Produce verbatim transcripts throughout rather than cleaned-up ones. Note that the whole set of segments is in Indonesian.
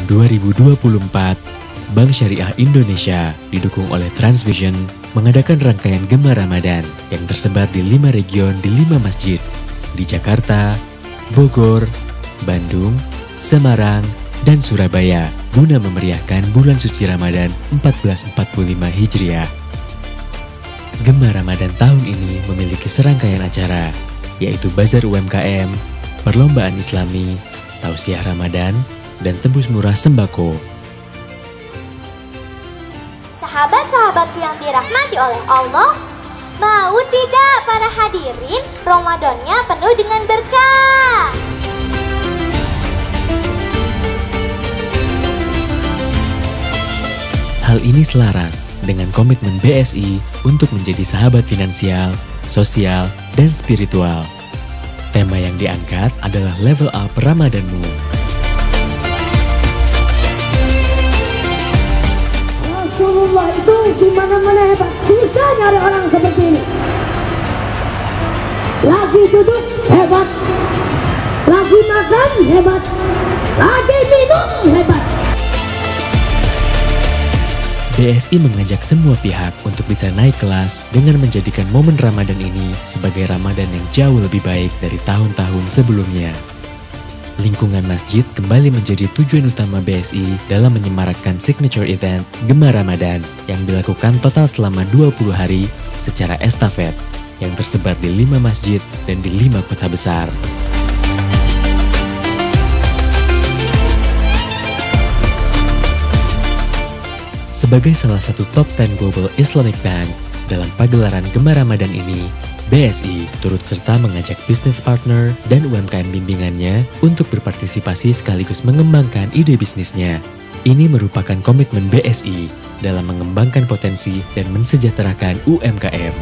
dua ribu dua puluh empat, Bank Syariah Indonesia didukung oleh Transvision mengadakan rangkaian Gema Ramadan yang tersebar di lima region di lima masjid di Jakarta, Bogor, Bandung, Semarang, dan Surabaya guna memeriahkan bulan suci Ramadan seribu empat ratus empat puluh lima Hijriah. Gema Ramadan tahun ini memiliki serangkaian acara, yaitu Bazar U M K M, Perlombaan Islami, Tausiah Ramadan, dan Tebus Murah Sembako. Sahabat-sahabatku yang dirahmati oleh Allah, mau tidak para hadirin Ramadannya penuh dengan berkah? Hal ini selaras dengan komitmen B S I untuk menjadi sahabat finansial, sosial, dan spiritual. Tema yang diangkat adalah Level Up Ramadanmu. Rasulullah itu gimana-mana hebat, susah nyari orang seperti ini. Lagi duduk hebat, lagi makan hebat, lagi minum hebat. B S I mengajak semua pihak untuk bisa naik kelas dengan menjadikan momen Ramadan ini sebagai Ramadan yang jauh lebih baik dari tahun-tahun sebelumnya. Lingkungan masjid kembali menjadi tujuan utama B S I dalam menyemarakkan signature event Gema Ramadan yang dilakukan total selama dua puluh hari secara estafet yang tersebar di lima masjid dan di lima kota besar. Sebagai salah satu top sepuluh Global Islamic Bank, dalam pagelaran Gema Ramadan ini, B S I turut serta mengajak bisnis partner dan U M K M bimbingannya untuk berpartisipasi sekaligus mengembangkan ide bisnisnya. Ini merupakan komitmen B S I dalam mengembangkan potensi dan mensejahterakan U M K M.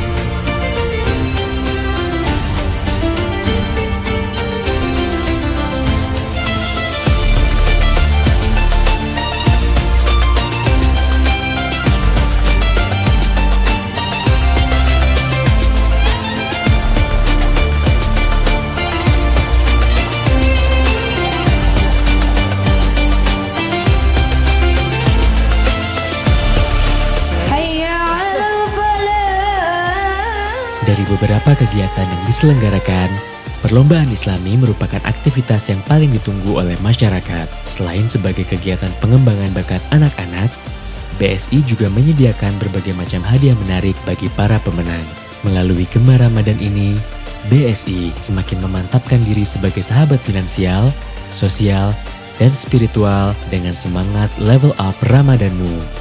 Dari beberapa kegiatan yang diselenggarakan, Perlombaan Islami merupakan aktivitas yang paling ditunggu oleh masyarakat. Selain sebagai kegiatan pengembangan bakat anak-anak, B S I juga menyediakan berbagai macam hadiah menarik bagi para pemenang. Melalui Gema Ramadan ini, B S I semakin memantapkan diri sebagai sahabat finansial, sosial, dan spiritual dengan semangat level up Ramadanmu.